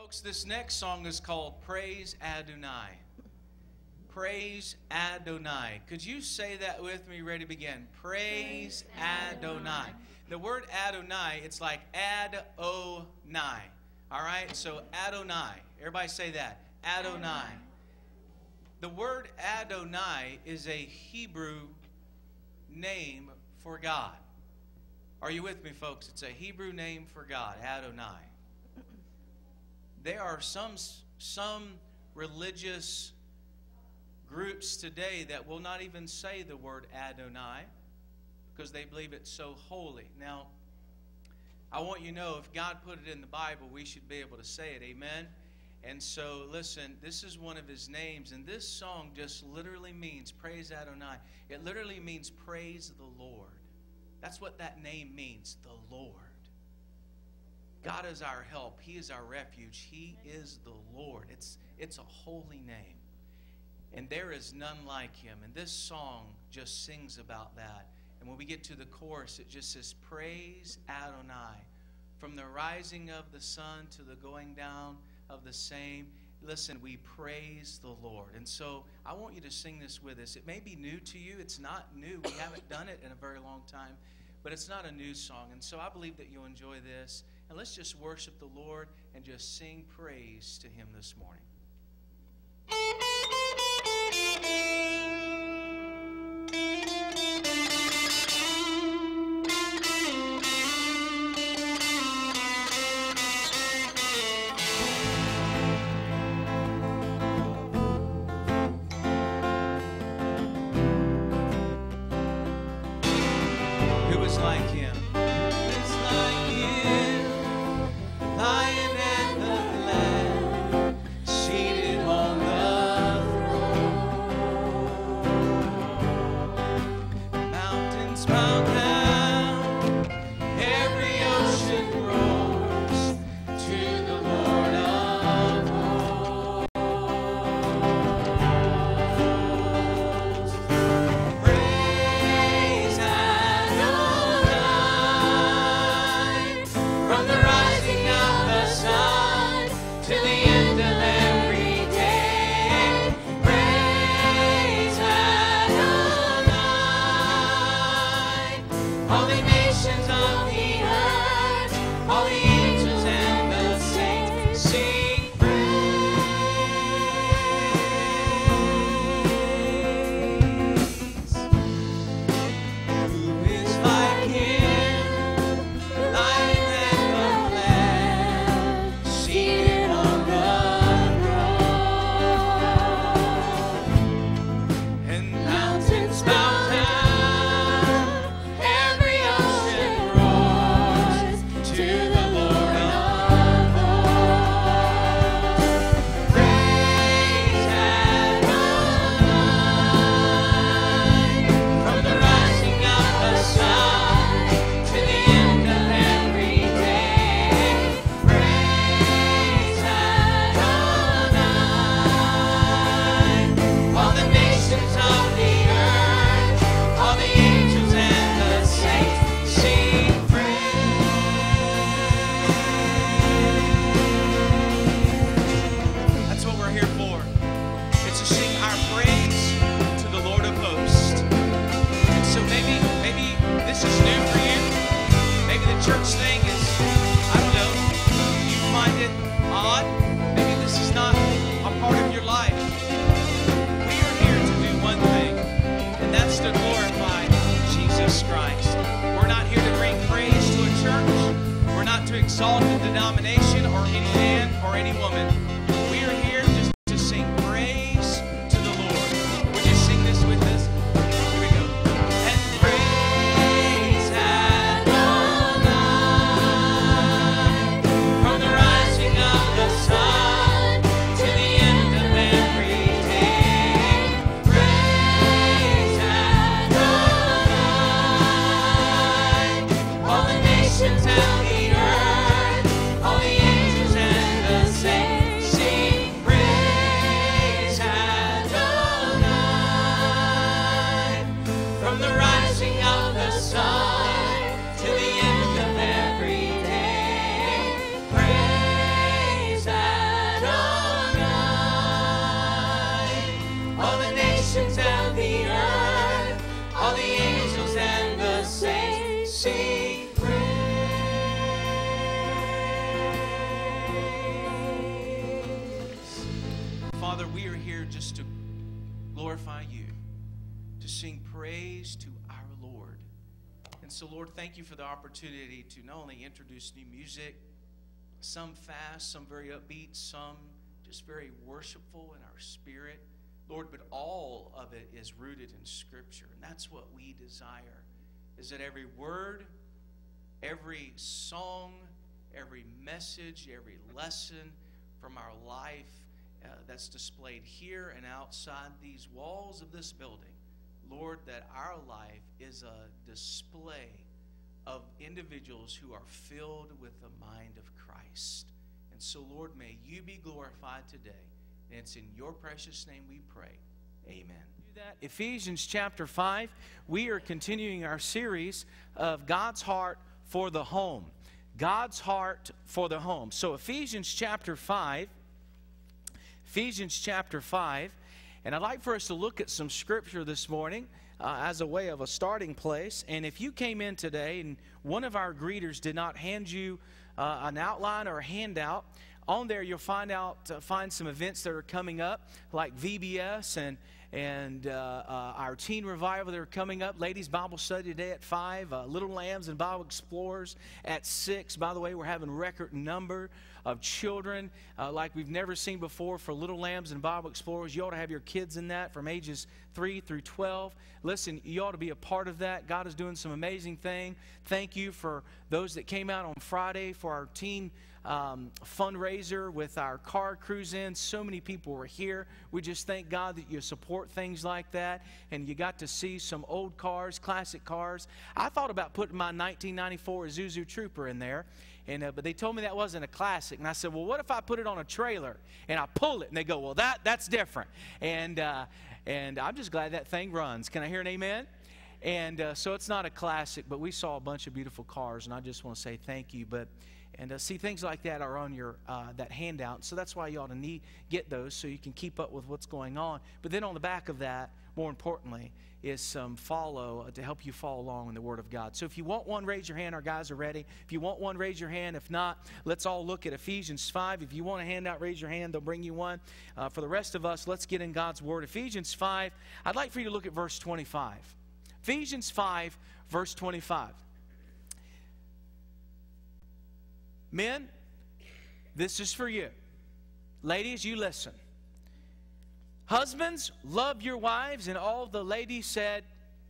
Folks, this next song is called Praise Adonai. Praise Adonai. Could you say that with me? Ready to begin. Praise Adonai. The word Adonai, it's like Ad-O-Nai. All right? So Adonai. Everybody say that. Adonai. The word Adonai is a Hebrew name for God. Are you with me, folks? It's a Hebrew name for God, Adonai. There are some religious groups today that will not even say the word Adonai because they believe it's so holy. Now, I want you to know if God put it in the Bible, we should be able to say it. Amen? And so, listen, this is one of his names, and this song just literally means praise Adonai. It literally means praise the Lord. That's what that name means, the Lord. God is our help. He is our refuge. He is the Lord. It's a holy name. And there is none like him. And this song just sings about that. And when we get to the chorus, it just says, praise Adonai. From the rising of the sun to the going down of the same. Listen, we praise the Lord. And so I want you to sing this with us. It may be new to you. It's not new. We haven't done it in a very long time. But it's not a new song. And so I believe that you'll enjoy this. And let's just worship the Lord and just sing praise to him this morning. Who is like him? Exalt a denomination or any man or any woman. We are here just to sing praise to the Lord. Would you sing this with us? Here we go. And praise Adonai from the rising of the sun to the end of every day. Praise Adonai, all the nations and the earth. All the angels and the saints we are here just to glorify you, to sing praise to our Lord. And so, Lord, thank you for the opportunity to not only introduce new music, some fast, some very upbeat, some just very worshipful in our spirit, Lord, but all of it is rooted in Scripture. And that's what we desire, is that every word, every song, every message, every lesson from our life that's displayed here and outside these walls of this building, Lord, that our life is a display of individuals who are filled with the mind of Christ. And so, Lord, may you be glorified today. And it's in your precious name we pray. Amen. Ephesians chapter 5, we are continuing our series of God's heart for the home. God's heart for the home. So Ephesians chapter 5, and I'd like for us to look at some scripture this morning as a way of a starting place. And if you came in today and one of our greeters did not hand you an outline or a handout, on there you'll find some events that are coming up, like VBS and our teen revival that are coming up. Ladies Bible study today at 5. Little Lambs and Bible Explorers at 6. By the way, we're having a record number of children like we've never seen before for Little Lambs and Bible Explorers. You ought to have your kids in that from ages 3 through 12. Listen, you ought to be a part of that. God is doing some amazing thing. Thank you for those that came out on Friday for our teen fundraiser with our car cruise in. So many people were here. We just thank God that you support things like that, and you got to see some old cars, classic cars. I thought about putting my 1994 Isuzu Trooper in there, and but they told me that wasn't a classic, and I said, well, what if I put it on a trailer and I pull it? And they go, well, that's different. And I'm just glad that thing runs. Can I hear an amen? And so it's not a classic, but we saw a bunch of beautiful cars, and I just want to say thank you. And see, things like that are on your that handout. So that's why you ought to get those so you can keep up with what's going on. But then on the back of that, more importantly, is some follow to help you follow along in the Word of God. So if you want one, raise your hand. Our guys are ready. If you want one, raise your hand. If not, let's all look at Ephesians 5. If you want a handout, raise your hand. They'll bring you one. For the rest of us, let's get in God's Word. Ephesians 5, I'd like for you to look at verse 25. Ephesians 5, verse 25. Men, this is for you. Ladies, you listen. Husbands, love your wives. And all the ladies said,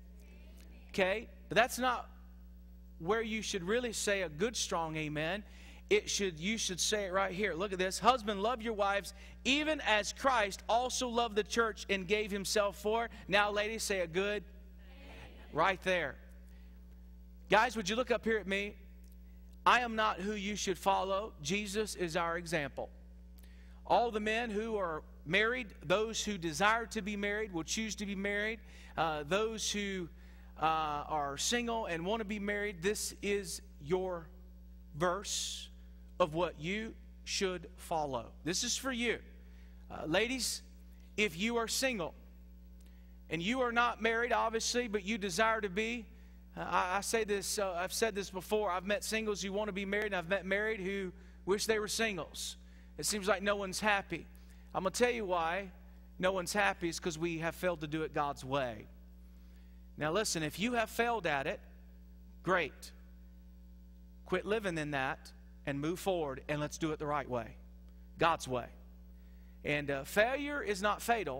okay, but that's not where you should really say a good, strong amen. You should say it right here. Look at this. Husband, love your wives, even as Christ also loved the church and gave himself for her. Now, ladies, say a good. Right there. Guys, would you look up here at me? I am not who you should follow. Jesus is our example. All the men who are married, those who desire to be married, will choose to be married. Those who are single and want to be married, this is your verse of what you should follow. This is for you. Ladies, if you are single and you are not married, obviously, but you desire to be, I say this, I've said this before, I've met singles who want to be married, and I've met married who wish they were singles. It seems like no one's happy. I'm going to tell you why no one's happy is because we have failed to do it God's way. Now listen, if you have failed at it, great. Quit living in that and move forward, and let's do it the right way, God's way. And failure is not fatal,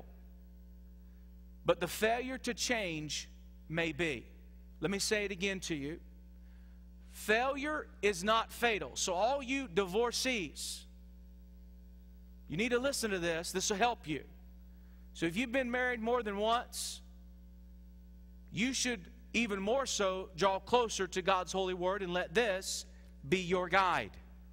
but the failure to change may be. Let me say it again to you. Failure is not fatal. So all you divorcees, you need to listen to this. This will help you. So if you've been married more than once, you should even more so draw closer to God's holy word and let this be your guide.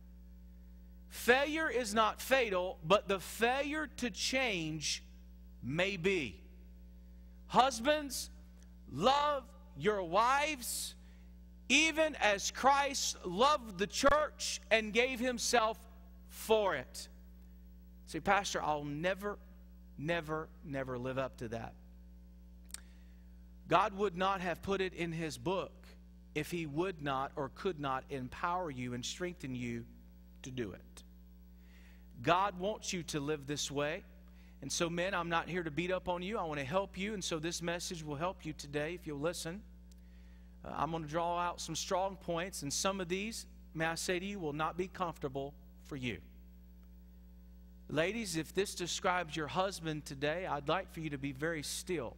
Failure is not fatal, but the failure to change may be. Husbands, love your wives, even as Christ loved the church and gave himself for it. Say, Pastor, I'll never live up to that. God would not have put it in his book if he would not or could not empower you and strengthen you to do it. God wants you to live this way. And so, men, I'm not here to beat up on you. I want to help you. And so this message will help you today if you'll listen. I'm going to draw out some strong points. And some of these, may I say to you, will not be comfortable for you. Ladies, if this describes your husband today, I'd like for you to be very still.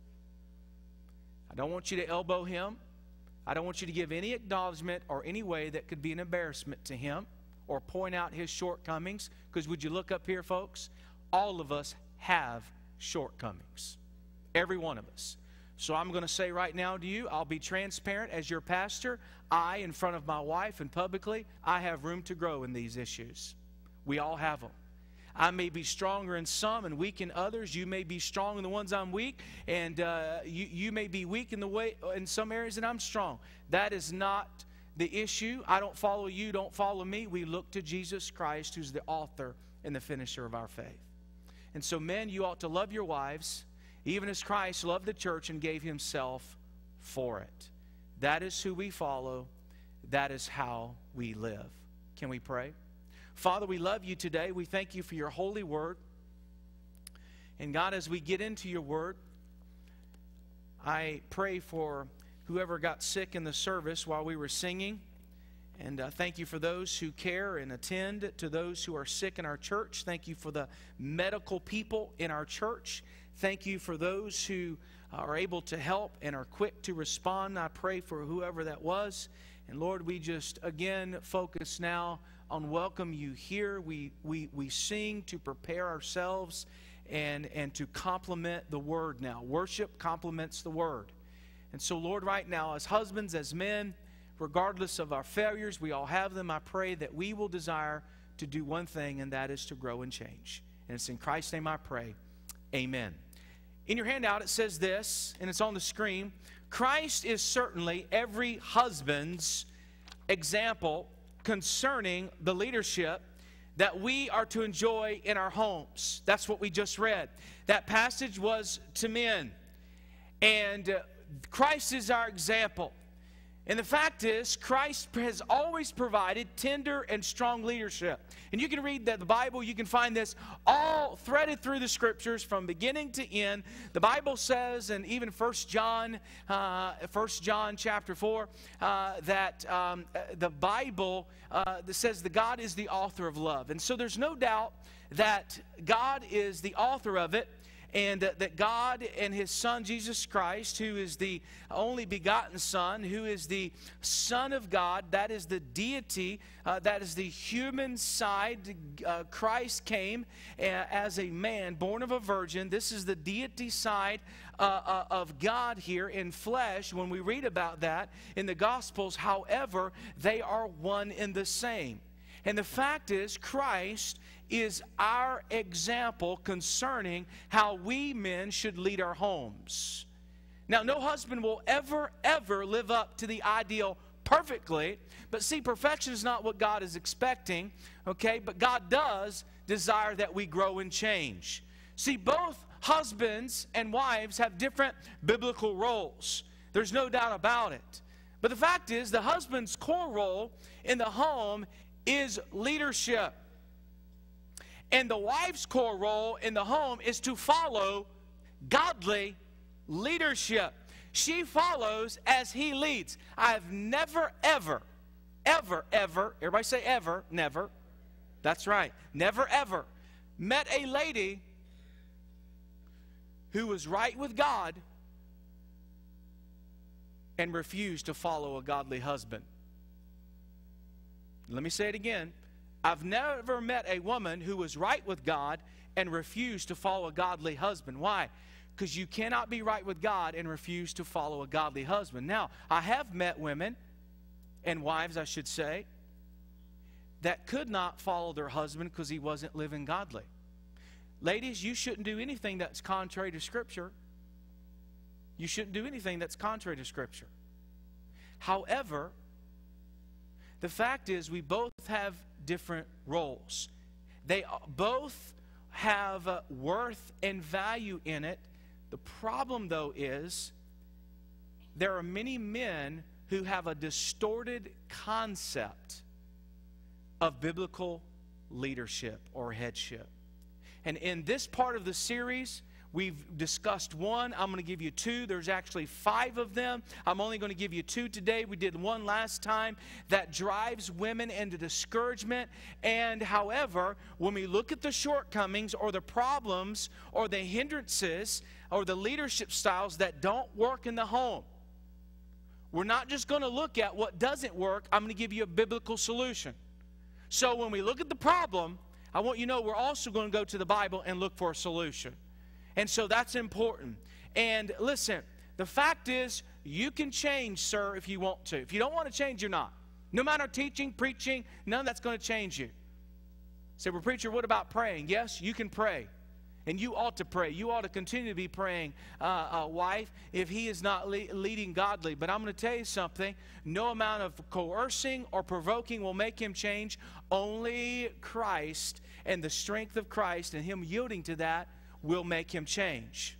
I don't want you to elbow him. I don't want you to give any acknowledgement or any way that could be an embarrassment to him or point out his shortcomings. Because would you look up here, folks? All of us have shortcomings. Every one of us. So I'm going to say right now to you, I'll be transparent as your pastor. I, in front of my wife and publicly, I have room to grow in these issues. We all have them. I may be stronger in some and weak in others. You may be strong in the ones I'm weak, and you may be weak in some areas that I'm strong. That is not the issue. I don't follow you, don't follow me. We look to Jesus Christ, who's the author and the finisher of our faith. And so, men, you ought to love your wives, even as Christ loved the church and gave himself for it. That is who we follow. That is how we live. Can we pray? Father, we love you today. We thank you for your holy word. And God, as we get into your word, I pray for whoever got sick in the service while we were singing. And thank you for those who care and attend to those who are sick in our church. Thank you for the medical people in our church. Thank you for those who are able to help and are quick to respond. I pray for whoever that was. And Lord, we just again focus now on welcome you here. We sing to prepare ourselves and to complement the word now. Worship complements the word. And so, Lord, right now, as husbands, as men, regardless of our failures, we all have them. I pray that we will desire to do one thing, and that is to grow and change. And it's in Christ's name I pray. Amen. In your handout, it says this, and it's on the screen. Christ is certainly every husband's example concerning the leadership that we are to enjoy in our homes. That's what we just read. That passage was to men. And Christ is our example. And the fact is, Christ has always provided tender and strong leadership. And you can read the Bible, you can find this all threaded through the Scriptures from beginning to end. The Bible says, and even 1 John chapter 4, that the Bible says that God is the author of love. And so there's no doubt that God is the author of it. And that God and His Son, Jesus Christ, who is the only begotten Son, who is the Son of God, that is the deity, that is the human side. Christ came as a man, born of a virgin. This is the deity side of God here in flesh when we read about that in the Gospels. However, they are one and the same. And the fact is, Christ is our example concerning how we men should lead our homes. Now, no husband will ever live up to the ideal perfectly. But see, perfection is not what God is expecting, okay? But God does desire that we grow and change. See, both husbands and wives have different biblical roles. There's no doubt about it. But the fact is, the husband's core role in the home is leadership. And the wife's core role in the home is to follow godly leadership. She follows as he leads. I've never, ever, everybody say ever, never. That's right. Never, ever met a lady who was right with God and refused to follow a godly husband. Let me say it again. I've never met a woman who was right with God and refused to follow a godly husband. Why? Because you cannot be right with God and refuse to follow a godly husband. Now, I have met women, and wives, I should say, that could not follow their husband because he wasn't living godly. Ladies, you shouldn't do anything that's contrary to Scripture. You shouldn't do anything that's contrary to Scripture. However, the fact is we both have different roles. They both have worth and value in it. The problem, though, is there are many men who have a distorted concept of biblical leadership or headship. And in this part of the series, we've discussed one. I'm going to give you two. There's actually 5 of them. I'm only going to give you 2 today. We did one last time that drives women into discouragement. And however, when we look at the shortcomings or the problems or the hindrances or the leadership styles that don't work in the home, we're not just going to look at what doesn't work. I'm going to give you a biblical solution. So when we look at the problem, I want you to know we're also going to go to the Bible and look for a solution. And so that's important. And listen, the fact is, you can change, sir, if you want to. If you don't want to change, you're not. No matter teaching, preaching, none of that's going to change you. Say, well, preacher, what about praying? Yes, you can pray. And you ought to pray. You ought to continue to be praying, wife, if he is not leading godly. But I'm going to tell you something. No amount of coercing or provoking will make him change. Only Christ and the strength of Christ and him yielding to that will make him change.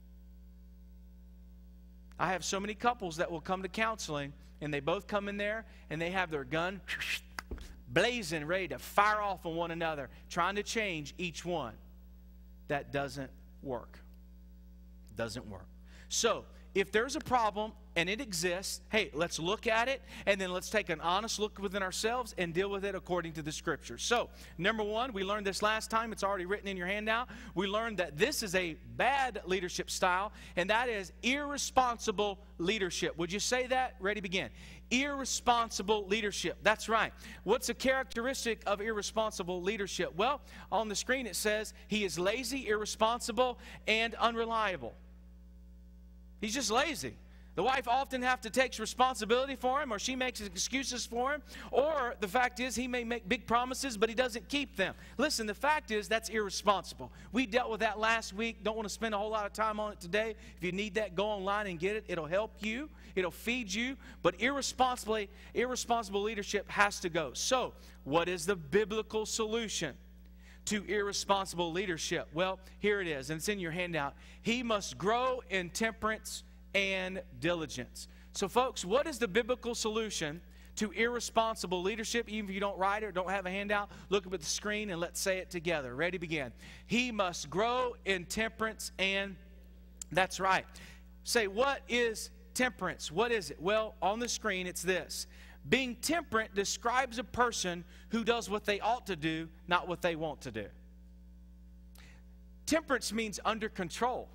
I have so many couples that will come to counseling, and they both come in there, and they have their gun blazing, ready to fire off on one another, trying to change each one. That doesn't work. Doesn't work. So, if there's a problem and it exists, hey, let's look at it, and then let's take an honest look within ourselves and deal with it according to the Scriptures. So, number 1, we learned this last time. It's already written in your handout. We learned that this is a bad leadership style, and that is irresponsible leadership. Would you say that? Ready, begin. Irresponsible leadership. That's right. What's a characteristic of irresponsible leadership? Well, on the screen it says he is lazy, irresponsible, and unreliable. He's just lazy. The wife often has to take responsibility for him, or she makes excuses for him, or the fact is he may make big promises, but he doesn't keep them. Listen, the fact is that's irresponsible. We dealt with that last week. Don't want to spend a whole lot of time on it today. If you need that, go online and get it. It'll help you. It'll feed you. But irresponsible leadership has to go. So, what is the biblical solution to irresponsible leadership? Well, here it is, and it's in your handout. He must grow in temperance and diligence. So, folks, what is the biblical solution to irresponsible leadership? Even if you don't write it or don't have a handout, look up at the screen and let's say it together. Ready, begin. He must grow in temperance and, that's right. Say, what is temperance? What is it? Well, on the screen it's this. Being temperate describes a person who does what they ought to do, not what they want to do. Temperance means under control.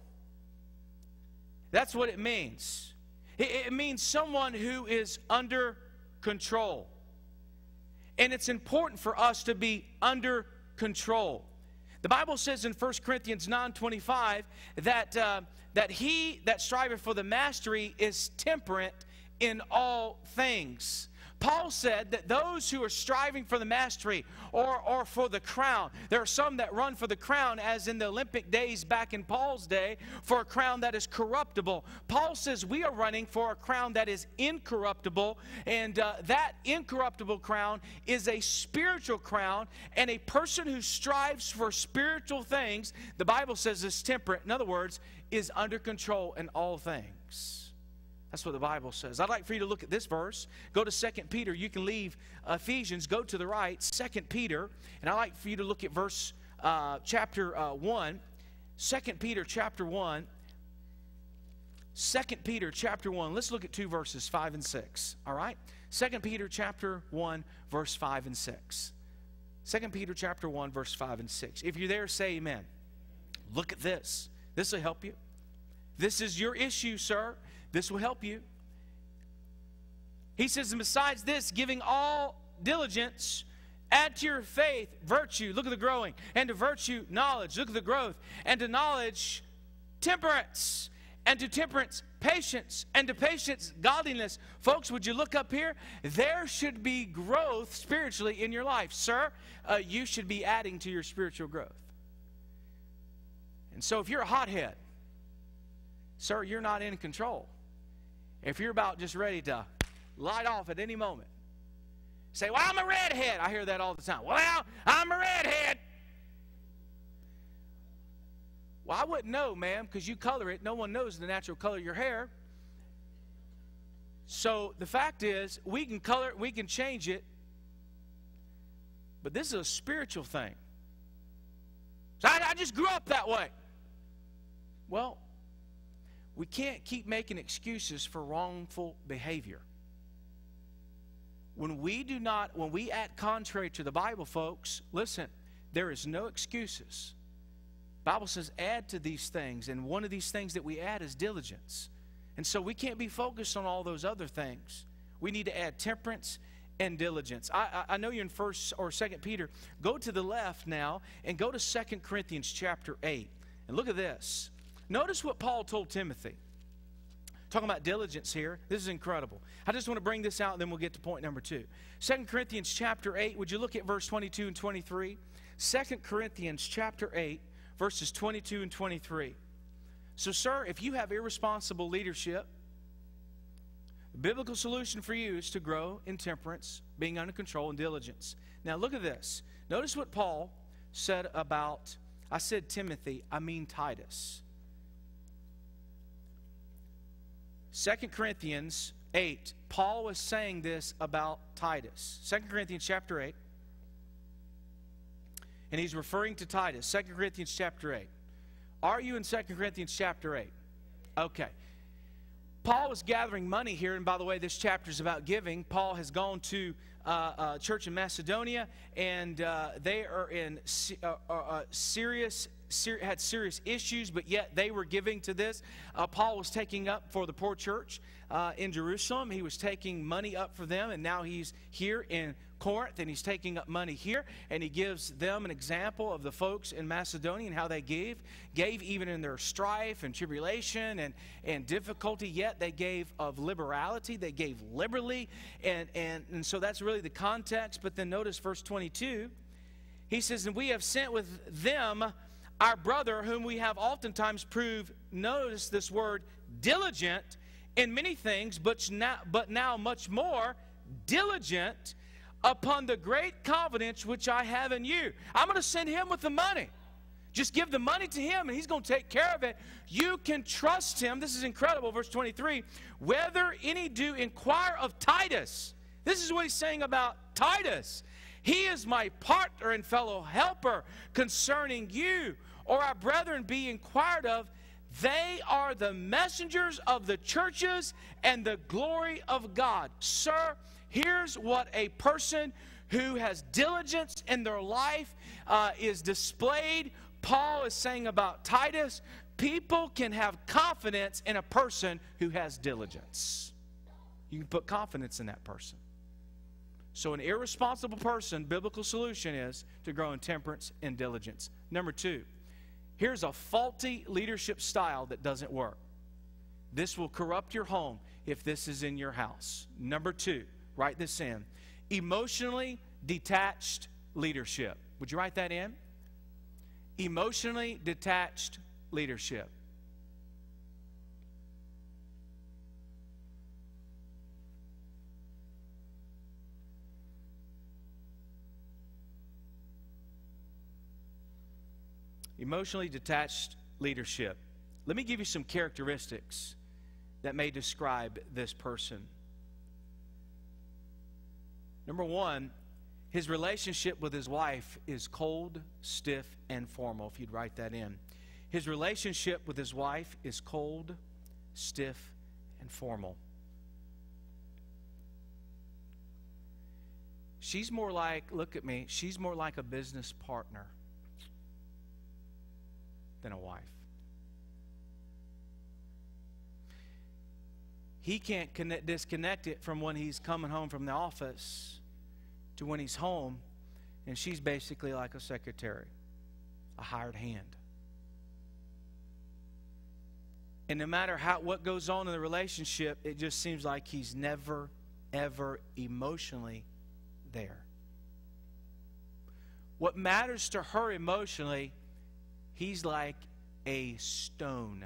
That's what it means. It means someone who is under control. And it's important for us to be under control. The Bible says in 1 Corinthians 9:25 that he that striveth for the mastery is temperate in all things. Paul said that those who are striving for the mastery or for the crown, there are some that run for the crown, as in the Olympic days back in Paul's day, for a crown that is corruptible. Paul says we are running for a crown that is incorruptible, and that incorruptible crown is a spiritual crown, and a person who strives for spiritual things, the Bible says, is temperate. In other words, is under control in all things. That's what the Bible says. I'd like for you to look at this verse. Go to 2 Peter. You can leave Ephesians. Go to the right, 2 Peter. And I'd like for you to look at verse chapter 1. 2 Peter chapter 1. 2 Peter chapter 1. Let's look at 2 verses, 5 and 6. All right? 2 Peter chapter 1, verse 5 and 6. 2 Peter chapter 1, verse 5 and 6. If you're there, say amen. Look at this. This will help you. This is your issue, sir. This will help you. He says, and besides this, giving all diligence, add to your faith virtue. Look at the growing. And to virtue, knowledge. Look at the growth. And to knowledge, temperance. And to temperance, patience. And to patience, godliness. Folks, would you look up here? There should be growth spiritually in your life. Sir, you should be adding to your spiritual growth. And so if you're a hothead, sir, you're not in control. If you're about just ready to light off at any moment, say, well, I'm a redhead. I hear that all the time. Well, I'm a redhead. Well, I wouldn't know, ma'am, because you color it. No one knows the natural color of your hair. So the fact is, we can color it, we can change it, but this is a spiritual thing. So I just grew up that way. Well, we can't keep making excuses for wrongful behavior. When we act contrary to the Bible, folks, listen, there is no excuses. The Bible says add to these things, and one of these things that we add is diligence. And so we can't be focused on all those other things. We need to add temperance and diligence. I know you're in 1 or 2 Peter. Go to the left now and go to 2 Corinthians chapter 8. And look at this. Notice what Paul told Timothy. Talking about diligence here. This is incredible. I just want to bring this out, and then we'll get to point number 2. 2 Corinthians chapter 8, would you look at verse 22 and 23? 2 Corinthians chapter 8, verses 22 and 23. So, sir, if you have irresponsible leadership, the biblical solution for you is to grow in temperance, being under control, and diligence. Now, look at this. Notice what Paul said about, I said Timothy, I mean Titus. 2 Corinthians 8, Paul was saying this about Titus. 2 Corinthians chapter 8, and he's referring to Titus. 2 Corinthians chapter 8. Are you in 2 Corinthians chapter 8? Okay. Paul was gathering money here, and by the way, this chapter is about giving. Paul has gone to a church in Macedonia, and they are in had serious issues, but yet they were giving to this. Paul was taking up for the poor church in Jerusalem. He was taking money up for them, and now he's here in Corinth, and he's taking up money here, and he gives them an example of the folks in Macedonia and how they gave even in their strife and tribulation and difficulty, yet they gave of liberality, they gave liberally, and so that's really the context. But then notice verse 22, he says, and we have sent with them our brother, whom we have oftentimes proved, notice this word, diligent in many things, but now much more diligent upon the great confidence which I have in you. I'm going to send him with the money. Just give the money to him, and he's going to take care of it. You can trust him. This is incredible. Verse 23, whether any do inquire of Titus. This is what he's saying about Titus. He is my partner and fellow helper concerning you, or our brethren be inquired of. They are the messengers of the churches and the glory of God. Sir, here's what a person who has diligence in their life is displayed. Paul is saying about Titus, people can have confidence in a person who has diligence. You can put confidence in that person. So an irresponsible person, biblical solution is to grow in temperance and diligence. Number 2, here's a faulty leadership style that doesn't work. This will corrupt your home if this is in your house. Number 2, write this in. Emotionally detached leadership. Would you write that in? Emotionally detached leadership. Emotionally detached leadership. Let me give you some characteristics that may describe this person. Number 1, his relationship with his wife is cold, stiff, and formal, if you'd write that in. His relationship with his wife is cold, stiff, and formal. She's more like, look at me, she's more like a business partner than a wife. He can't disconnect it from when he's coming home from the office to when he's home, and she's basically like a secretary, a hired hand. And no matter what goes on in the relationship, it just seems like he's never, ever emotionally there. What matters to her emotionally, he's like a stone,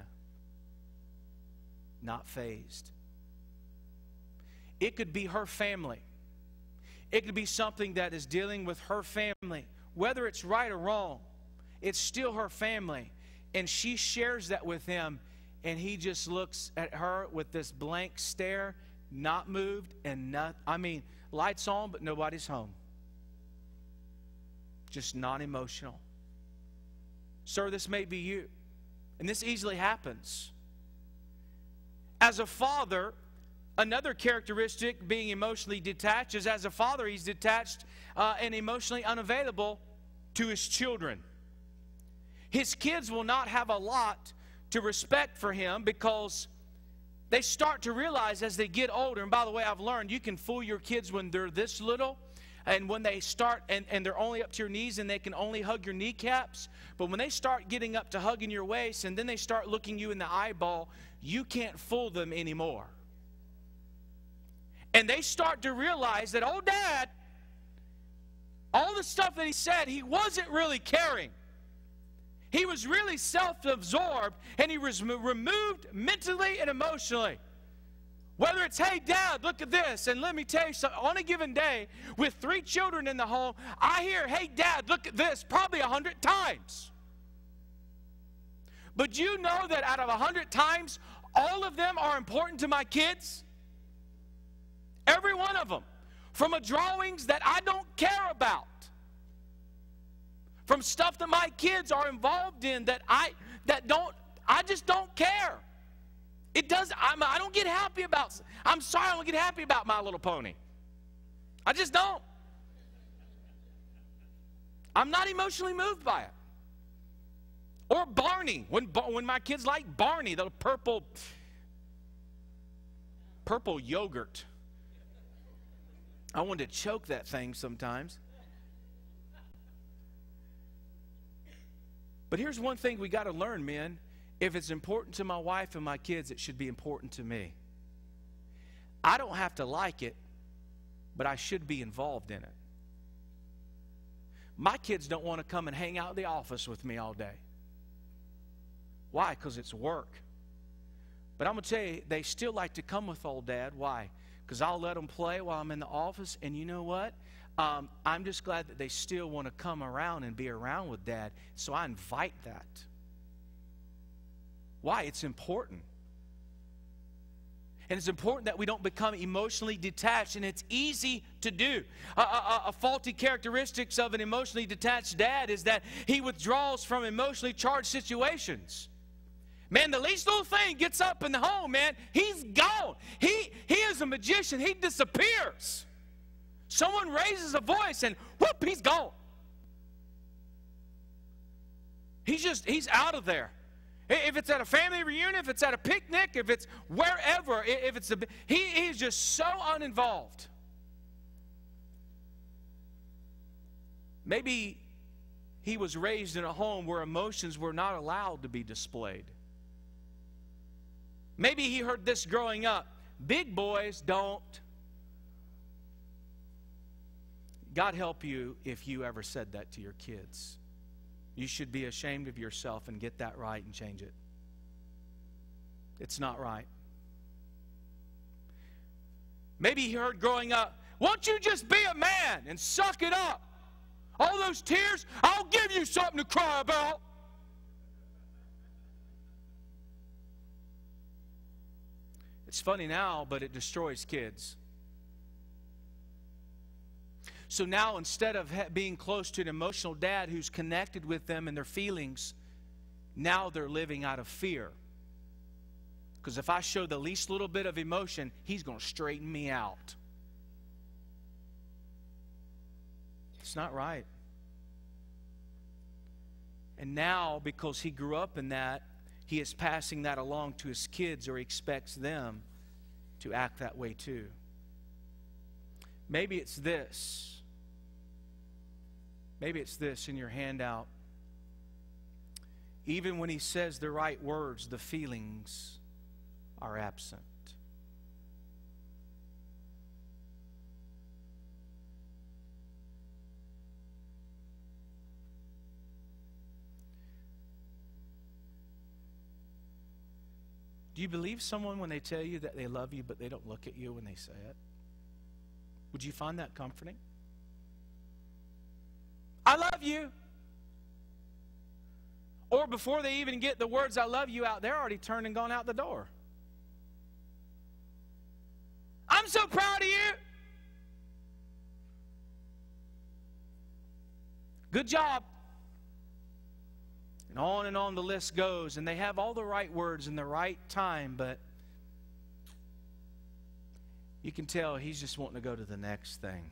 not phased. It could be her family. It could be something that is dealing with her family. Whether it's right or wrong, it's still her family. And she shares that with him, and he just looks at her with this blank stare, not moved, and not, lights on, but nobody's home. Just non-emotional. Sir, this may be you. And this easily happens. As a father, another characteristic being emotionally detached is as a father, he's detached and emotionally unavailable to his children. His kids will not have a lot to respect for him because they start to realize as they get older, and by the way, I've learned you can fool your kids when they're this little, and when they start, and they're only up to your knees and they can only hug your kneecaps, but when they start getting up to hugging your waist and then they start looking you in the eyeball, you can't fool them anymore. And they start to realize that, oh, Dad, all the stuff that he said, he wasn't really caring. He was really self-absorbed, and he was removed mentally and emotionally. Whether it's, hey, Dad, look at this. And let me tell you something. On a given day, with 3 children in the home, I hear, hey, Dad, look at this, probably 100 times. But you know that out of 100 times, all of them are important to my kids? Every one of them. From drawings that I don't care about. From stuff that my kids are involved in that I just don't care. I don't get happy about, I'm sorry, I don't get happy about My Little Pony. I just don't. I'm not emotionally moved by it. Or Barney, when my kids like Barney, the purple yogurt. I want to choke that thing sometimes. But here's one thing we got to learn, men. If it's important to my wife and my kids, it should be important to me. I don't have to like it, but I should be involved in it. My kids don't want to come and hang out in the office with me all day. Why? Because it's work. But I'm going to tell you, they still like to come with old Dad. Why? Because I'll let them play while I'm in the office, and you know what? I'm just glad that they still want to come around and be around with Dad. So I invite that. Why? It's important. And it's important that we don't become emotionally detached, and it's easy to do. A faulty characteristics of an emotionally detached dad is that he withdraws from emotionally charged situations. Man, the least little thing gets up in the home, man, he's gone. He is a magician. He disappears. Someone raises a voice and whoop, he's gone. He's out of there. If it's at a family reunion, if it's at a picnic, if it's wherever, he is just so uninvolved. Maybe he was raised in a home where emotions were not allowed to be displayed. Maybe he heard this growing up. Big boys don't. God help you if you ever said that to your kids. You should be ashamed of yourself and get that right and change it. It's not right. Maybe he heard growing up, won't you just be a man and suck it up? All those tears, I'll give you something to cry about. It's funny now, but it destroys kids. So now, instead of being close to an emotional dad who's connected with them and their feelings, now they're living out of fear. Because if I show the least little bit of emotion, he's going to straighten me out. It's not right. And now, because he grew up in that, he is passing that along to his kids, or he expects them to act that way too. Maybe it's this. Maybe it's this in your handout. Even when he says the right words, the feelings are absent. Do you believe someone when they tell you that they love you, but they don't look at you when they say it? Would you find that comforting? I love you. Or before they even get the words I love you out, they're already turned and gone out the door. I'm so proud of you. Good job. And on the list goes. And they have all the right words in the right time, but you can tell he's just wanting to go to the next thing.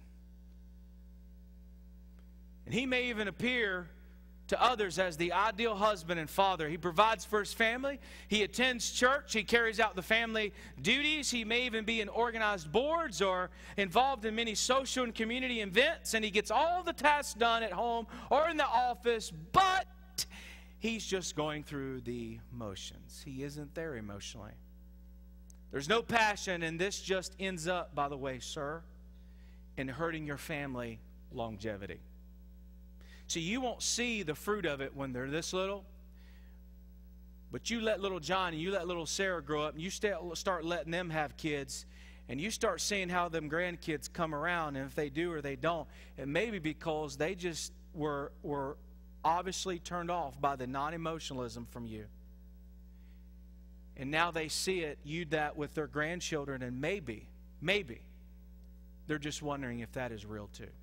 And he may even appear to others as the ideal husband and father. He provides for his family. He attends church. He carries out the family duties. He may even be in organized boards or involved in many social and community events. And he gets all the tasks done at home or in the office, but he's just going through the motions. He isn't there emotionally. There's no passion, and this just ends up, by the way, sir, in hurting your family longevity. So you won't see the fruit of it when they're this little, but you let little John and you let little Sarah grow up, and you start letting them have kids, and you start seeing how them grandkids come around, and if they do or they don't, it may be because they just were obviously turned off by the non-emotionalism from you. And now they see it, you that with their grandchildren, and maybe they're just wondering if that is real too.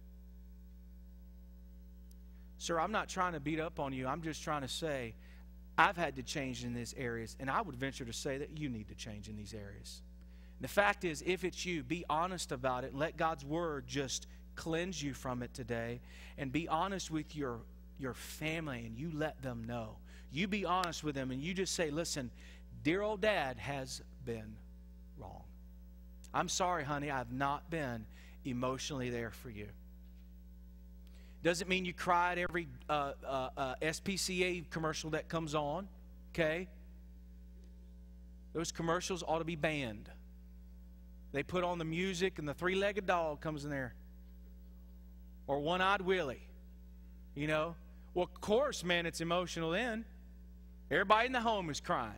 Sir, I'm not trying to beat up on you. I'm just trying to say I've had to change in these areas, and I would venture to say that you need to change in these areas. And the fact is, if it's you, be honest about it and let God's Word just cleanse you from it today, and be honest with your family, and you let them know. You be honest with them, and you just say, listen, dear old Dad has been wrong. I'm sorry, honey, I've not been emotionally there for you. Doesn't mean you cry at every SPCA commercial that comes on, okay? Those commercials ought to be banned. They put on the music and the three-legged dog comes in there. Or one-eyed Willie, you know. Well, of course, man, it's emotional then. Everybody in the home is crying.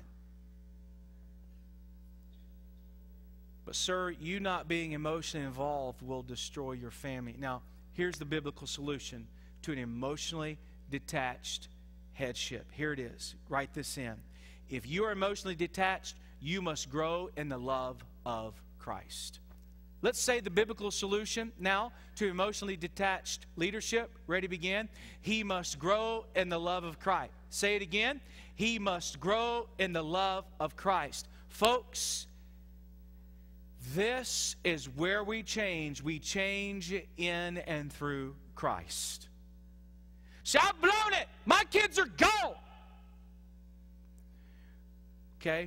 But, sir, you not being emotionally involved will destroy your family. Now, here's the biblical solution to an emotionally detached headship. Here it is. Write this in. If you are emotionally detached, you must grow in the love of Christ. Let's say the biblical solution now to emotionally detached leadership. Ready to begin? He must grow in the love of Christ. Say it again. He must grow in the love of Christ. Folks, this is where we change. We change in and through Christ. See, I've blown it. My kids are gone. Okay?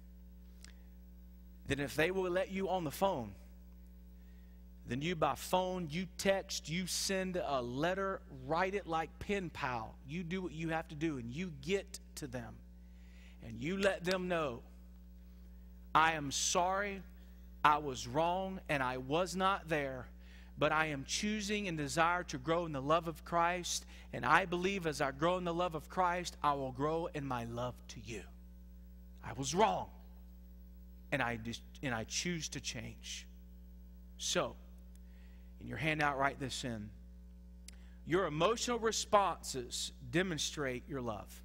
Then if they will let you on the phone, then you by phone, you text, you send a letter, write it like pen pal. You do what you have to do, and you get to them. And you let them know, I am sorry, I was wrong, and I was not there, but I am choosing and desire to grow in the love of Christ, and I believe as I grow in the love of Christ, I will grow in my love to you. I was wrong, and I choose to change. So, in your handout, write this in. Your emotional responses demonstrate your love.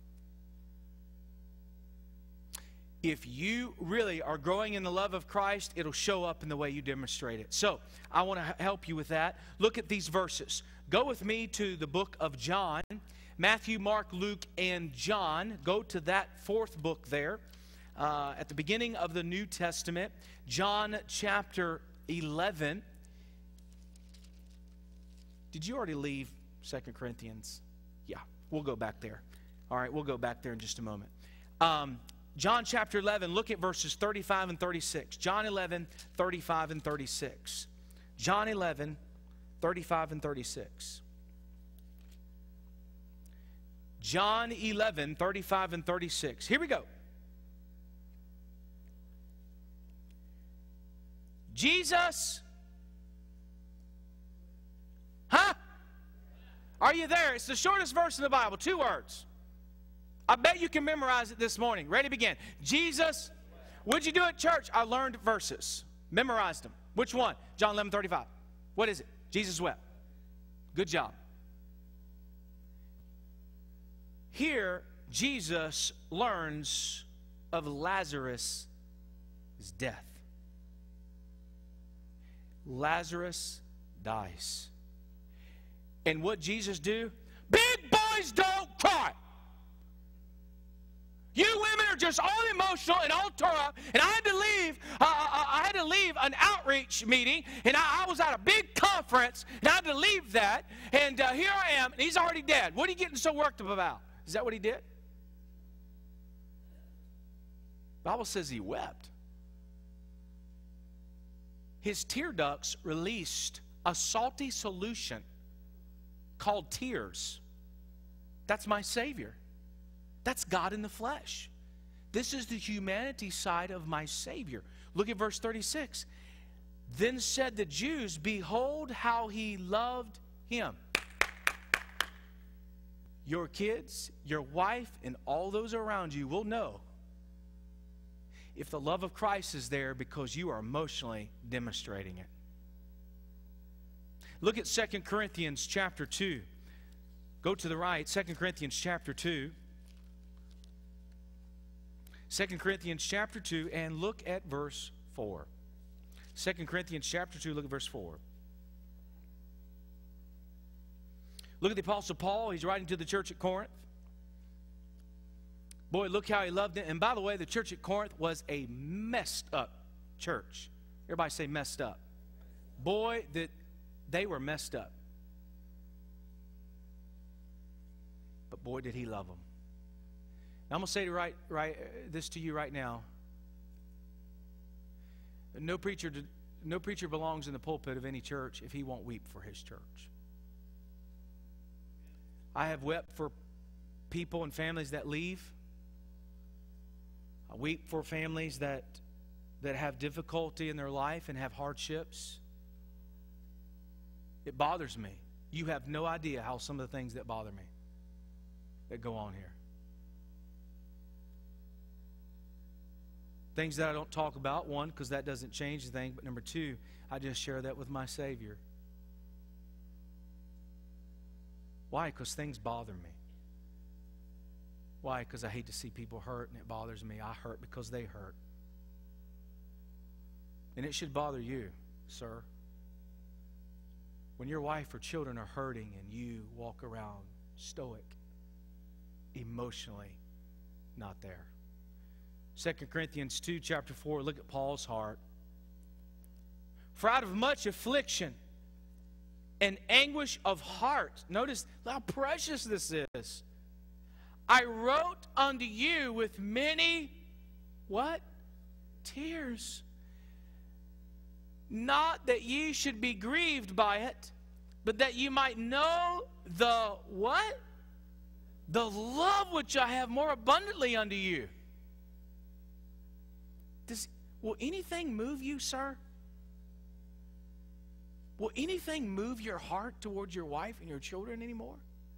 If you really are growing in the love of Christ, it'll show up in the way you demonstrate it. So, I want to help you with that. Look at these verses. Go with me to the book of John. Matthew, Mark, Luke, and John. Go to that fourth book there. At the beginning of the New Testament. John chapter 11. Did you already leave 2 Corinthians? Yeah, we'll go back there. All right, we'll go back there in just a moment. John chapter 11, look at verses 35 and 36. John 11, 35 and 36. John 11, 35 and 36. John 11, 35 and 36. Here we go. Jesus. Huh? Are you there? It's the shortest verse in the Bible. 2 words. I bet you can memorize it this morning. Ready to begin. Jesus. What'd you do at church? I learned verses. Memorized them. Which one? John 11, 35. What is it? Jesus wept. Good job. Here, Jesus learns of Lazarus' death. Lazarus dies. And what Jesus do? Big boys don't cry. just all emotional and all tore up, and I had to leave. I had to leave an outreach meeting, and I was at a big conference, and I had to leave that. And here I am, and he's already dead. What are you getting so worked up about? Is that what he did? The Bible says he wept. His tear ducts released a salty solution called tears. That's my Savior. That's God in the flesh. This is the humanity side of my Savior. Look at verse 36. Then said the Jews, behold how he loved him. Your kids, your wife, and all those around you will know if the love of Christ is there because you are emotionally demonstrating it. Look at 2 Corinthians chapter 2. Go to the right, 2 Corinthians chapter 2. 2 Corinthians chapter 2, and look at verse 4. 2 Corinthians chapter 2, look at verse 4. Look at the Apostle Paul. He's writing to the church at Corinth. Boy, look how he loved it. And by the way, the church at Corinth was a messed up church. Everybody say messed up. Boy, they were messed up. But boy, did he love them. Now, I'm going to say this to you right now. No preacher belongs in the pulpit of any church if he won't weep for his church. I have wept for people and families that leave. I weep for families that have difficulty in their life and have hardships. It bothers me. You have no idea how some of the things that bother me that go on here. Things that I don't talk about, one, because that doesn't change the thing, but number two, I just share that with my Savior. Why? Because things bother me. Why? Because I hate to see people hurt, and it bothers me. I hurt because they hurt. And it should bother you, sir. When your wife or children are hurting and you walk around stoic, emotionally not there. 2 Corinthians 2, chapter 4, look at Paul's heart. For out of much affliction and anguish of heart, notice how precious this is. I wrote unto you with many, what? Tears. Not that ye should be grieved by it, but that you might know the what? The love which I have more abundantly unto you. Will anything move you, sir? Will anything move your heart towards your wife and your children anymore?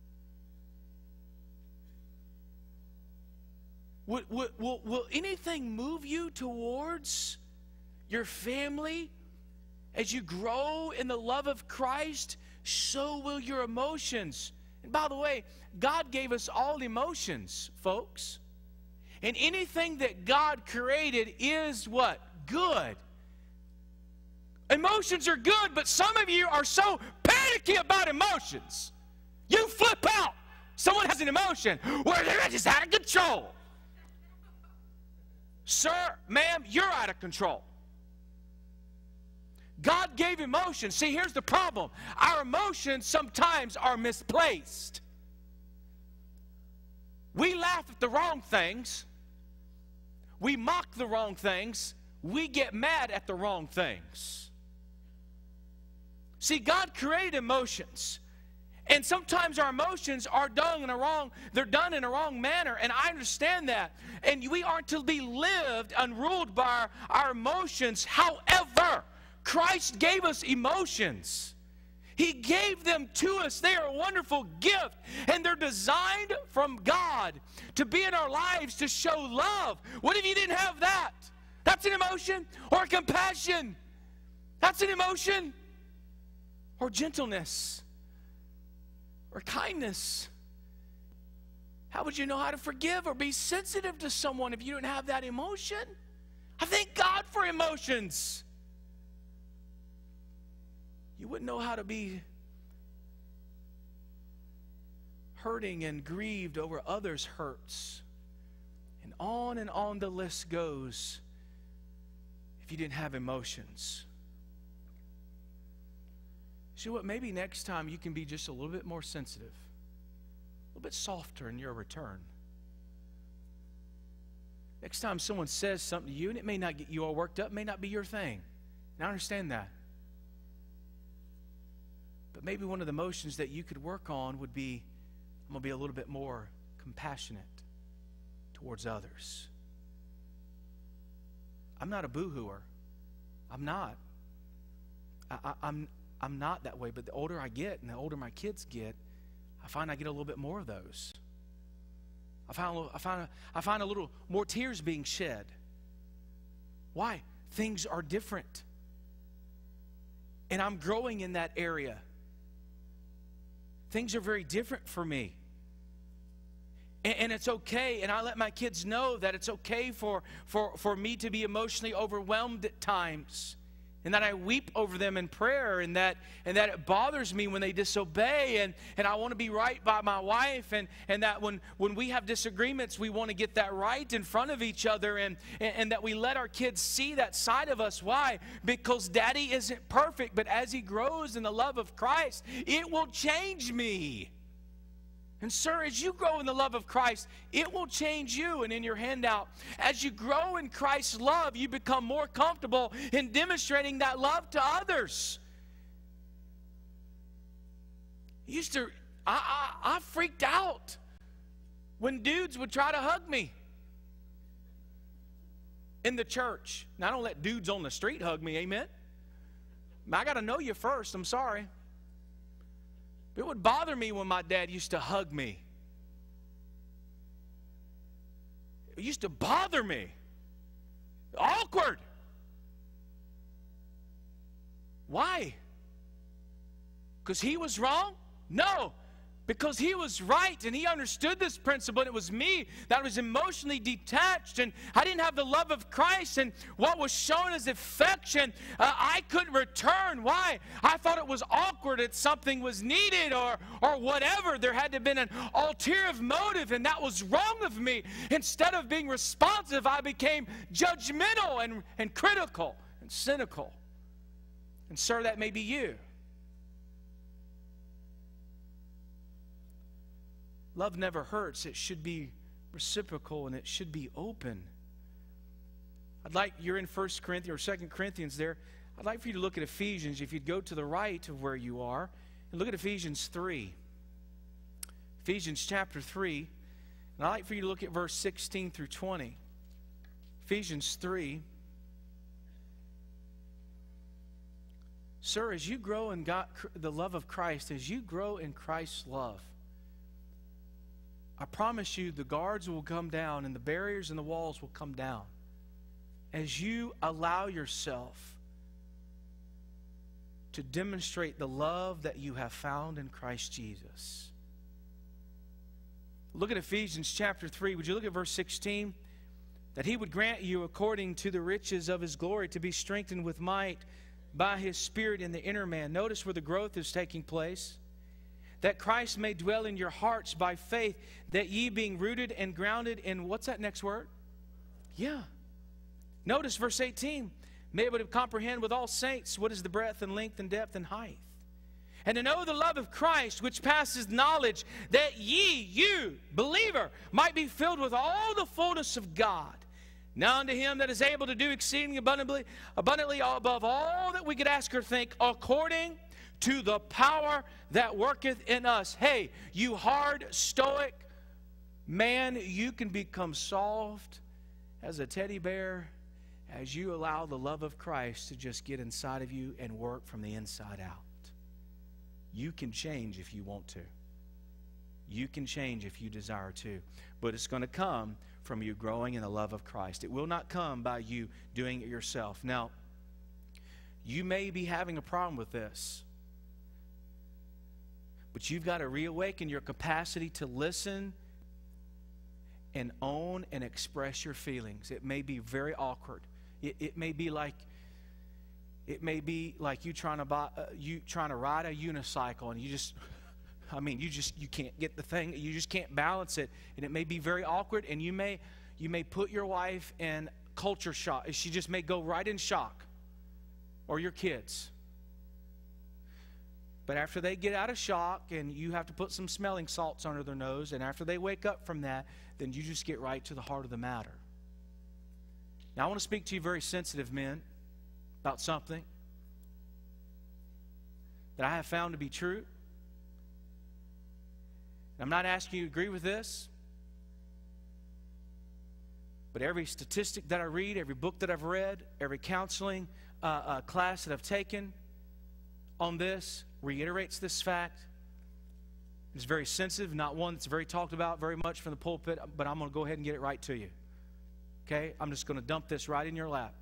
Will anything move you towards your family? As you grow in the love of Christ, so will your emotions. And by the way, God gave us all emotions, folks. And anything that God created is what? Good. Emotions are good, but some of you are so panicky about emotions. You flip out. Someone has an emotion where they're just out of control. Sir, ma'am, you're out of control. God gave emotions. See, here's the problem. Our emotions sometimes are misplaced. We laugh at the wrong things. We mock the wrong things. We get mad at the wrong things. See, God created emotions. And sometimes our emotions are done in a wrong manner, and I understand that. And we aren't to be lived unruled by our emotions. However, Christ gave us emotions. He gave them to us. They are a wonderful gift, and they're designed from God to be in our lives to show love. What if you didn't have that? That's an emotion. Or compassion. That's an emotion. Or gentleness. Or kindness. How would you know how to forgive or be sensitive to someone if you didn't have that emotion? I thank God for emotions. You wouldn't know how to be hurting and grieved over others' hurts and on the list goes if you didn't have emotions. See what? Maybe next time you can be just a little bit more sensitive, a little bit softer in your return. Next time someone says something to you, and it may not get you all worked up, it may not be your thing. And I understand that. But maybe one of the emotions that you could work on would be, I'm going to be a little bit more compassionate towards others. I'm not a boo-hooer. I'm not. I'm not that way. But the older I get and the older my kids get, I find I get a little bit more of those. I find a little more tears being shed. Why? Things are different. And I'm growing in that area. Things are very different for me. And it's okay, and I let my kids know that it's okay for me to be emotionally overwhelmed at times. And that I weep over them in prayer, and that it bothers me when they disobey, and I want to be right by my wife, and that when we have disagreements, we want to get that right in front of each other, and that we let our kids see that side of us. Why? Because Daddy isn't perfect, but as he grows in the love of Christ, it will change me. And sir, as you grow in the love of Christ, it will change you. And in your handout, as you grow in Christ's love, you become more comfortable in demonstrating that love to others. I freaked out when dudes would try to hug me in the church. Now, I don't let dudes on the street hug me, amen? I got to know you first, I'm sorry. It would bother me when my dad used to hug me. It used to bother me. Awkward. Why? Because he was wrong? No. Because he was right, and he understood this principle, and it was me that was emotionally detached, and I didn't have the love of Christ, and what was shown as affection, I couldn't return. Why? I thought it was awkward that something was needed or whatever. There had to have been an ulterior motive, and that was wrong of me. Instead of being responsive, I became judgmental and critical and cynical. And sir, that may be you. Love never hurts. It should be reciprocal, and it should be open. You're in 1 Corinthians or 2 Corinthians there. I'd like for you to look at Ephesians. If you'd go to the right of where you are, and look at Ephesians 3. Ephesians chapter 3. And I'd like for you to look at verse 16 through 20. Ephesians 3. Sir, as you grow in the love of Christ, as you grow in Christ's love, I promise you the guards will come down and the barriers and the walls will come down as you allow yourself to demonstrate the love that you have found in Christ Jesus. Look at Ephesians chapter 3. Would you look at verse 16? That he would grant you according to the riches of his glory to be strengthened with might by his Spirit in the inner man. Notice where the growth is taking place. That Christ may dwell in your hearts by faith, that ye being rooted and grounded in, what's that next word? Yeah. Notice verse 18. May able to comprehend with all saints what is the breadth and length and depth and height. And to know the love of Christ, which passes knowledge, that ye, you, believer, might be filled with all the fullness of God. Now unto him that is able to do exceeding abundantly above all that we could ask or think, according to the power that worketh in us. Hey, you hard, stoic man, you can become soft as a teddy bear as you allow the love of Christ to just get inside of you and work from the inside out. You can change if you want to. You can change if you desire to. But it's going to come from you growing in the love of Christ. It will not come by you doing it yourself. Now, you may be having a problem with this. But you've got to reawaken your capacity to listen and own and express your feelings. It may be very awkward. It may be like you trying to ride a unicycle, and you can't get the thing. You just can't balance it, and it may be very awkward. And you may You may put your wife in culture shock. She just may go right in shock. Or your kids. But after they get out of shock and you have to put some smelling salts under their nose, and after they wake up from that, then you just get right to the heart of the matter. Now I want to speak to you very sensitive men about something that I have found to be true. I'm not asking you to agree with this, but every statistic that I read, every book that I've read, every counseling class that I've taken on this reiterates this fact. It's very sensitive, not one that's very talked about very much from the pulpit, but I'm going to go ahead and get it right to you. Okay? I'm just going to dump this right in your lap.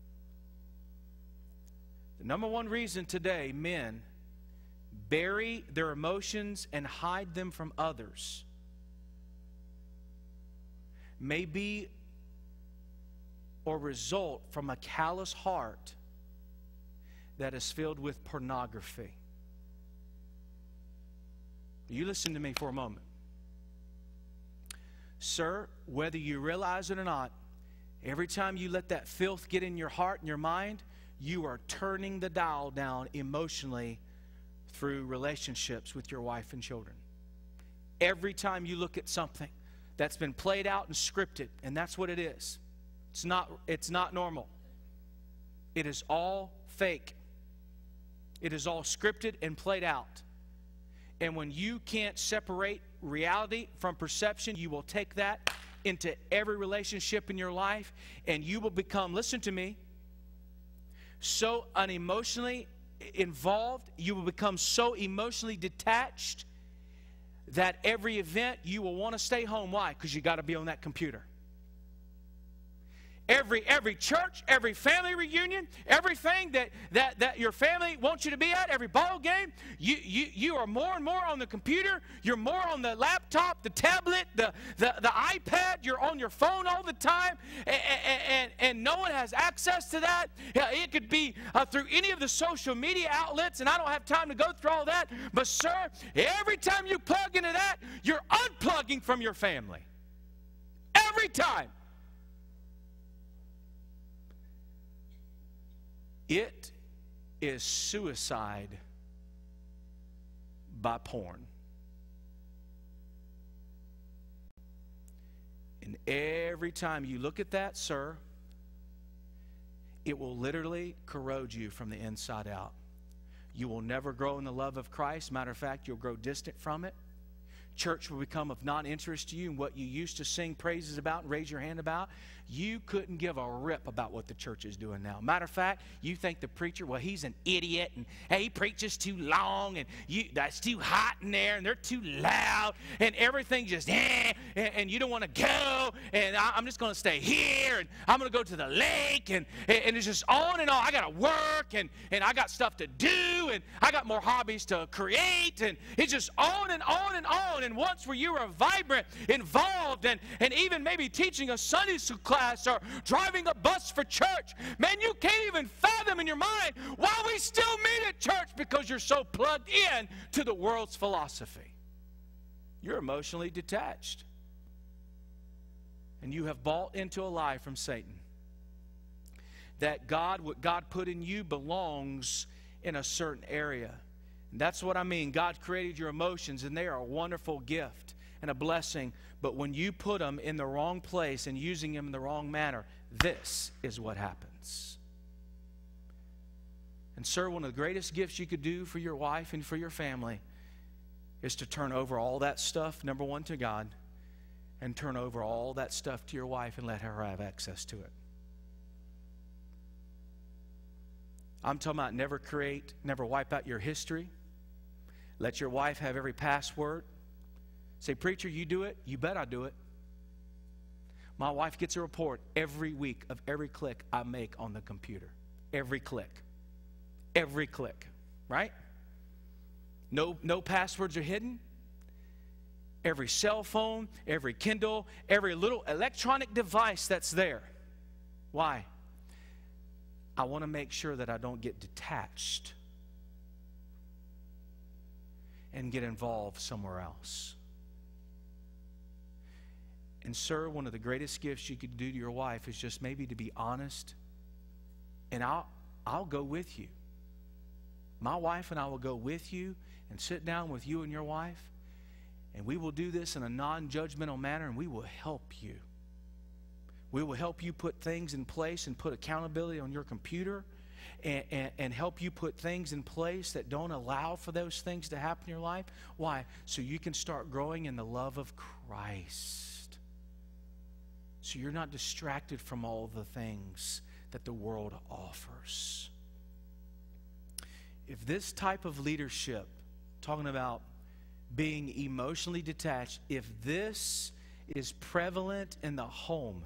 The number one reason today men bury their emotions and hide them from others may be or result from a callous heart that is filled with pornography. You listen to me for a moment. Sir, whether you realize it or not, every time you let that filth get in your heart and your mind, you are turning the dial down emotionally through relationships with your wife and children. Every time you look at something that's been played out and scripted, and that's what it is. It's not normal. It is all fake. It is all scripted and played out. And when you can't separate reality from perception, you will take that into every relationship in your life, and you will become, listen to me, so unemotionally involved, you will become so emotionally detached that every event you will want to stay home. Why? Because you got to be on that computer. Every church, every family reunion, everything that your family wants you to be at, every ball game, you are more and more on the computer. You're more on the laptop, the tablet, the iPad. You're on your phone all the time, and no one has access to that. It could be through any of the social media outlets, and I don't have time to go through all that. But sir, every time you plug into that, you're unplugging from your family. Every time. It is suicide by porn. And every time you look at that, sir, it will literally corrode you from the inside out. You will never grow in the love of Christ. Matter of fact, you'll grow distant from it. Church will become of non-interest to you, and what you used to sing praises about and raise your hand about, you couldn't give a rip about what the church is doing now. Matter of fact, you think the preacher, well, he's an idiot, and hey, he preaches too long, and that's too hot in there, and they're too loud, and everything just, and you don't want to go, and I'm just going to stay here, and I'm going to go to the lake, and it's just on and on. I got to work, and I got stuff to do, and I got more hobbies to create, and it's just on and on and on. And once where you were vibrant, involved, and even maybe teaching a Sunday school class or driving a bus for church, man, you can't even fathom in your mind why we still meet at church, because you're so plugged in to the world's philosophy. You're emotionally detached. And you have bought into a lie from Satan that what God put in you belongs in a certain area. And that's what I mean. God created your emotions, and they are a wonderful gift and a blessing. But when you put them in the wrong place and using them in the wrong manner, this is what happens. And sir, one of the greatest gifts you could do for your wife and for your family is to turn over all that stuff, number one, to God, and turn over all that stuff to your wife and let her have access to it. I'm talking about never wipe out your history. Let your wife have every password. Say, preacher, you do it? You bet I do it. My wife gets a report every week of every click I make on the computer. Every click. Every click. Right? No passwords are hidden. Every cell phone, every Kindle, every little electronic device that's there. Why? I want to make sure that I don't get detached and get involved somewhere else. And sir, one of the greatest gifts you could do to your wife is just maybe to be honest. And I'll go with you. My wife and I will go with you and sit down with you and your wife. And we will do this in a non-judgmental manner, and we will help you. We will help you put things in place and put accountability on your computer and help you put things in place that don't allow for those things to happen in your life. Why? So you can start growing in the love of Christ. So you're not distracted from all the things that the world offers. If this type of leadership, talking about being emotionally detached, if this is prevalent in the home,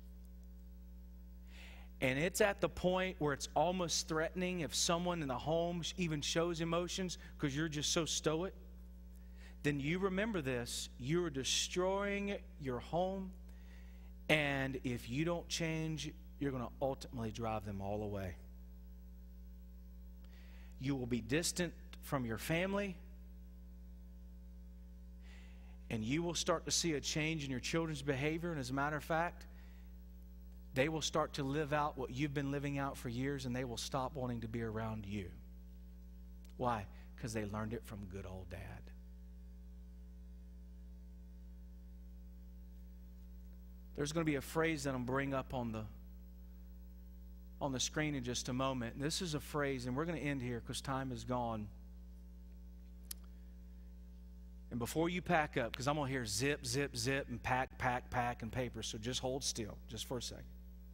and it's at the point where it's almost threatening if someone in the home even shows emotions because you're just so stoic, then you remember this. You are destroying your home, and if you don't change, you're going to ultimately drive them all away. You will be distant from your family, and you will start to see a change in your children's behavior. And as a matter of fact, they will start to live out what you've been living out for years, and they will stop wanting to be around you. Why? Because they learned it from good old Dad. There's going to be a phrase that I'm bring up on the screen in just a moment. And this is a phrase, and we're going to end here because time is gone. And before you pack up, because I'm going to hear zip, zip, zip, and pack, pack, pack, and paper, so just hold still just for a second.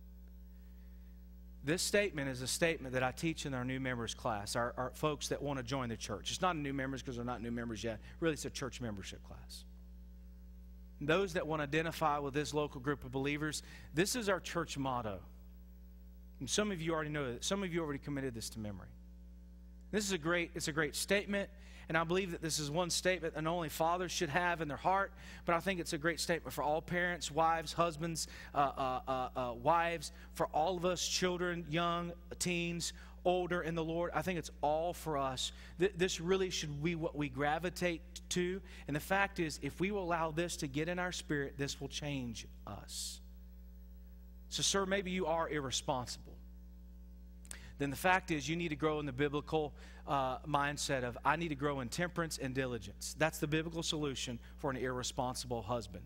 This statement is a statement that I teach in our new members class, our folks that want to join the church. It's not new members because they're not new members yet. Really, it's a church membership class. Those that want to identify with this local group of believers, this is our church motto. And some of you already know that. Some of you already committed this to memory. This is it's a great statement, and I believe that this is one statement that not only fathers should have in their heart, but I think it's a great statement for all parents, wives, husbands, wives, for all of us, children, young, teens, older in the Lord. I think it's all for us. This really should be what we gravitate to. And the fact is, if we will allow this to get in our spirit, this will change us. So, sir, maybe you are irresponsible. Then the fact is you need to grow in the biblical mindset of, I need to grow in temperance and diligence. That's the biblical solution for an irresponsible husband.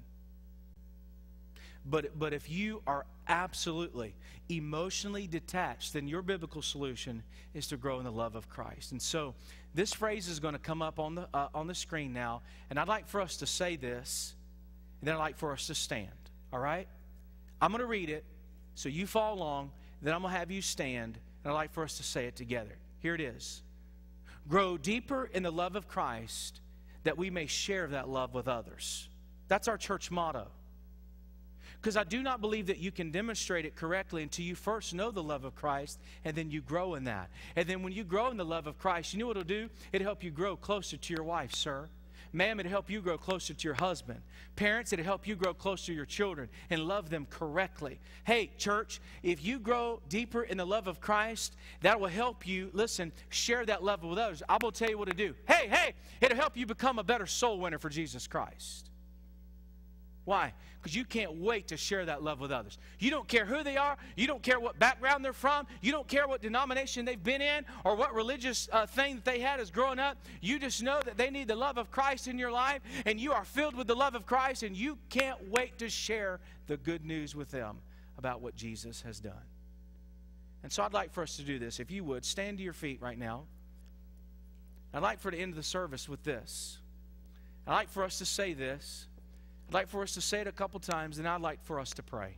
But if you are absolutely emotionally detached, then your biblical solution is to grow in the love of Christ. And so this phrase is going to come up on the screen now, and I'd like for us to say this, and then I'd like for us to stand. All right? I'm going to read it, so you follow along, then I'm going to have you stand, and I'd like for us to say it together. Here it is. Grow deeper in the love of Christ that we may share that love with others. That's our church motto. Because I do not believe that you can demonstrate it correctly until you first know the love of Christ, and then you grow in that. And then when you grow in the love of Christ, you know what it'll do? It'll help you grow closer to your wife, sir. Ma'am, it'll help you grow closer to your husband. Parents, it'll help you grow closer to your children and love them correctly. Hey, church, if you grow deeper in the love of Christ, that will help you, listen, share that love with others. I'm going to tell you what to do. Hey, it'll help you become a better soul winner for Jesus Christ. Why? Because you can't wait to share that love with others. You don't care who they are. You don't care what background they're from. You don't care what denomination they've been in or what religious thing that they had as growing up. You just know that they need the love of Christ in your life, and you are filled with the love of Christ, and you can't wait to share the good news with them about what Jesus has done. And so I'd like for us to do this. If you would, stand to your feet right now. I'd like for to end the service with this. I'd like for us to say this. I'd like for us to say it a couple times, and I'd like for us to pray.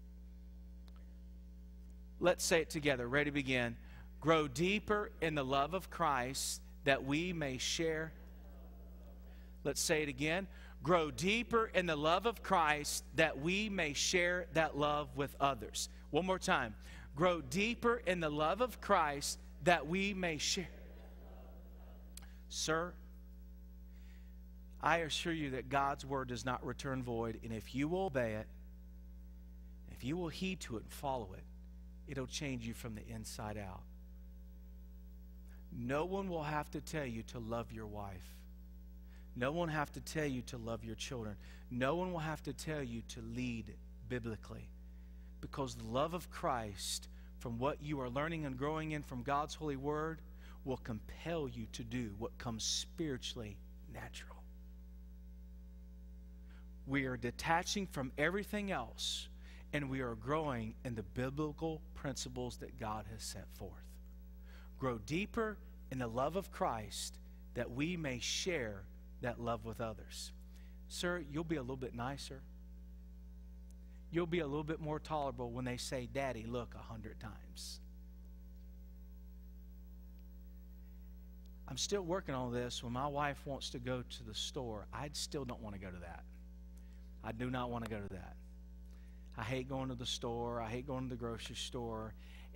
Let's say it together. Ready to begin. Grow deeper in the love of Christ that we may share. Let's say it again. Grow deeper in the love of Christ that we may share that love with others. One more time. Grow deeper in the love of Christ that we may share. Sir, I assure you that God's word does not return void, and if you will obey it, if you will heed to it and follow it, it'll change you from the inside out. No one will have to tell you to love your wife. No one will have to tell you to love your children. No one will have to tell you to lead biblically. Because the love of Christ, from what you are learning and growing in from God's holy word, will compel you to do what comes spiritually natural. We are detaching from everything else, and we are growing in the biblical principles that God has set forth. Grow deeper in the love of Christ, that we may share that love with others. Sir, you'll be a little bit nicer. You'll be a little bit more tolerable when they say, Daddy, look, 100 times. I'm still working on this. When my wife wants to go to the store, I still don't want to go to that. I do not want to go to that. I hate going to the store. I hate going to the grocery store.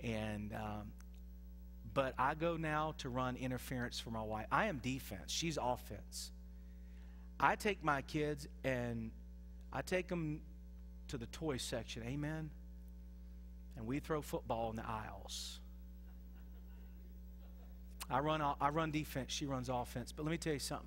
But I go now to run interference for my wife. I am defense. She's offense. I take my kids and I take them to the toy section. Amen? And we throw football in the aisles. I run defense. She runs offense. But let me tell you something.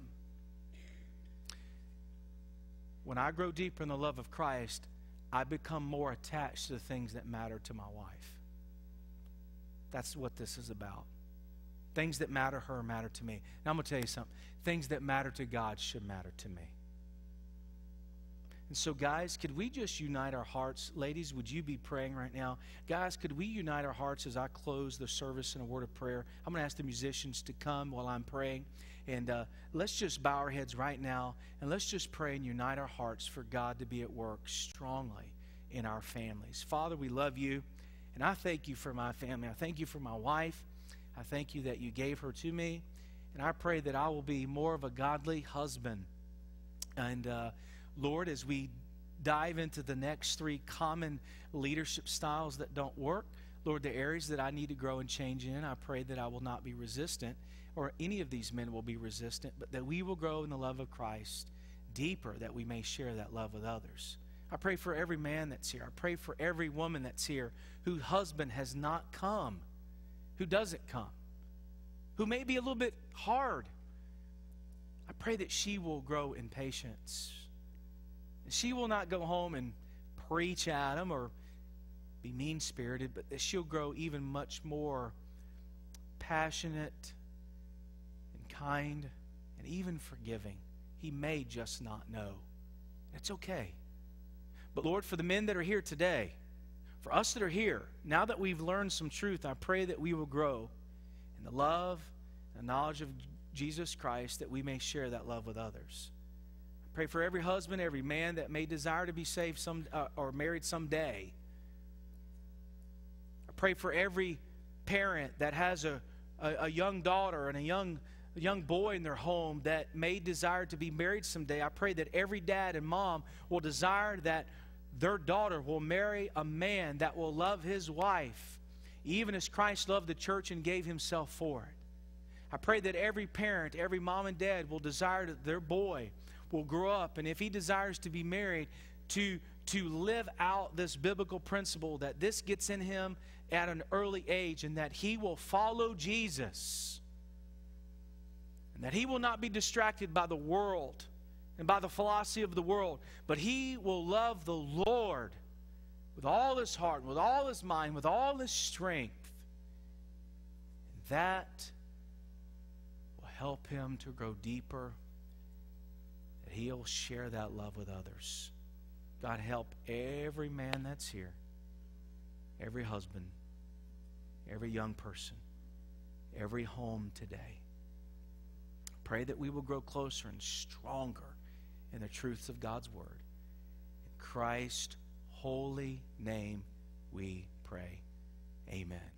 When I grow deeper in the love of Christ, I become more attached to the things that matter to my wife. That's what this is about. Things that matter to her matter to me. Now I'm going to tell you something. Things that matter to God should matter to me. And so, guys, could we just unite our hearts? Ladies, would you be praying right now? Guys, could we unite our hearts as I close the service in a word of prayer? I'm going to ask the musicians to come while I'm praying. And let's just bow our heads right now, and let's just pray and unite our hearts for God to be at work strongly in our families. Father, we love you, and I thank you for my family. I thank you for my wife. I thank you that you gave her to me, and I pray that I will be more of a godly husband. And Lord, as we dive into the next 3 common leadership styles that don't work, Lord, the areas that I need to grow and change in, I pray that I will not be resistant, or any of these men will be resistant, but that we will grow in the love of Christ deeper, that we may share that love with others. I pray for every man that's here. I pray for every woman that's here whose husband has not come, who doesn't come, who may be a little bit hard. I pray that she will grow in patience. She will not go home and preach at him or be mean-spirited, but that she'll grow even much more passionate and kind and even forgiving. He may just not know. That's okay. But Lord, for the men that are here today, for us that are here, now that we've learned some truth, I pray that we will grow in the love and knowledge of Jesus Christ, that we may share that love with others. Pray for every husband, every man that may desire to be saved or married someday. I pray for every parent that has a young daughter and a young boy in their home that may desire to be married someday. I pray that every dad and mom will desire that their daughter will marry a man that will love his wife, even as Christ loved the church and gave himself for it. I pray that every parent, every mom and dad will desire that their boy will grow up, and if he desires to be married, to live out this biblical principle, that this gets in him at an early age, and that he will follow Jesus, and that he will not be distracted by the world and by the philosophy of the world, but he will love the Lord with all his heart, with all his mind, with all his strength. And that will help him to grow deeper, that he'll share that love with others. God, help every man that's here, every husband, every young person, every home today. Pray that we will grow closer and stronger in the truths of God's Word. In Christ's holy name we pray. Amen.